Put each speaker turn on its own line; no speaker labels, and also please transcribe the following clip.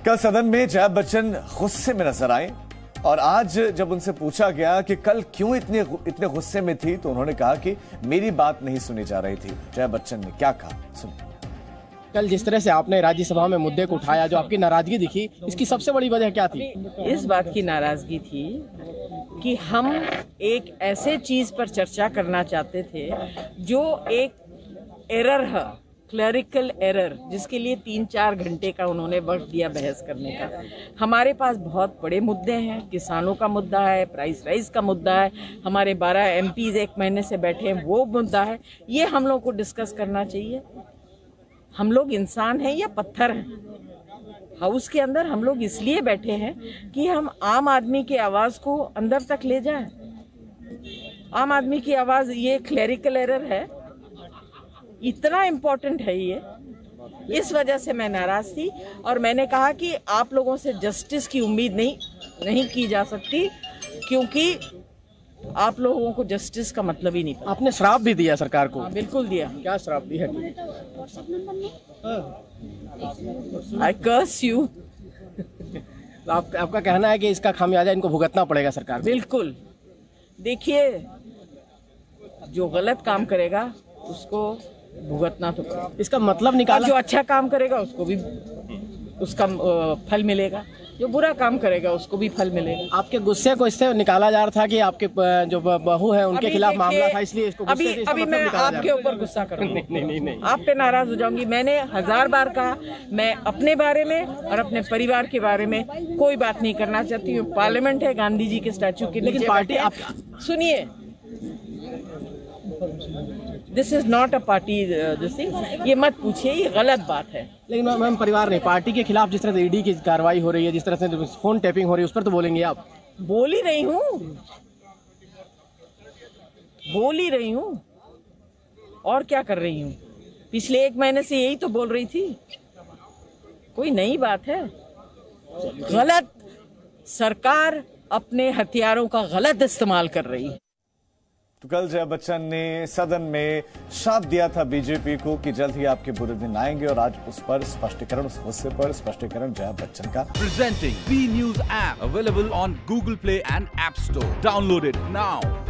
कल सदन में जया बच्चन गुस्से में नजर आए और आज जब उनसे पूछा गया कि कल क्यों इतने गुस्से में थी तो उन्होंने कहा कि मेरी बात नहीं सुनी जा रही थी। जया बच्चन ने क्या कहा सुनिए।
कल जिस तरह से आपने राज्यसभा में मुद्दे को उठाया, जो आपकी नाराजगी दिखी, इसकी सबसे बड़ी वजह क्या थी?
इस बात की नाराजगी थी कि हम एक ऐसे चीज पर चर्चा करना चाहते थे जो एक एरर है, क्लरिकल एरर, जिसके लिए 3-4 घंटे का उन्होंने वक्त दिया बहस करने का। हमारे पास बहुत बड़े मुद्दे हैं, किसानों का मुद्दा है, प्राइस राइज का मुद्दा है, हमारे 12 एमपीज 1 महीने से बैठे हैं, वो मुद्दा है। ये हम लोग को डिस्कस करना चाहिए। हम लोग इंसान हैं या पत्थर हैं? हाउस के अंदर हम लोग इसलिए बैठे हैं कि हम आम आदमी की आवाज को अंदर तक ले जाएं। आम आदमी की आवाज, ये क्लरिकल एरर है, इतना इम्पोर्टेंट है ये। इस वजह से मैं नाराज थी और मैंने कहा कि आप लोगों से जस्टिस की उम्मीद नहीं की जा सकती, क्योंकि आप लोगों को जस्टिस का मतलब ही नहीं पता।
आपने श्राप भी दिया सरकार को।
बिल्कुल दिया।
क्या श्राप दिया?
I curse you.
आपका कहना है कि इसका खामियाजा इनको भुगतना पड़ेगा सरकार को?
बिल्कुल। देखिए, जो गलत काम करेगा उसको भुगतना तो पड़ेगा।
इसका मतलब निकाला,
जो अच्छा काम करेगा उसको भी उसका फल मिलेगा, जो बुरा काम करेगा उसको भी फल मिलेगा।
आपके गुस्से को इससे निकाला जा रहा था कि आपके जो बहू है उनके खिलाफ मामला था, इसलिए इसको
अभी मैं आपके ऊपर गुस्सा करूंगी? नहीं, आप पे नाराज हो जाऊंगी। मैंने 1000 बार कहा, मैं अपने बारे में और अपने परिवार के बारे में कोई बात नहीं करना चाहती हूँ। पार्लियामेंट है, गांधी जी के स्टैचू के नीचे पार्टी। सुनिए, this is not a party, ये मत पूछिए, ये गलत बात है।
लेकिन मैम, परिवार नहीं, पार्टी के खिलाफ जिस तरह से ईडी की कार्रवाई हो रही है, जिस तरह से फोन टैपिंग हो रही है, उस पर तो बोलेंगे आप?
बोल ही रही हूँ और क्या कर रही हूँ? पिछले 1 महीने से यही तो बोल रही थी, कोई नई बात है? गलत सरकार अपने हथियारों का गलत इस्तेमाल कर रही है।
तो कल जया बच्चन ने सदन में श्राप दिया था बीजेपी को कि जल्द ही आपके बुरे दिन आएंगे और आज उस पर स्पष्टीकरण, उस गुस्से पर स्पष्टीकरण जया बच्चन का।
Presenting B news app available on Google Play and App Store. Download it now.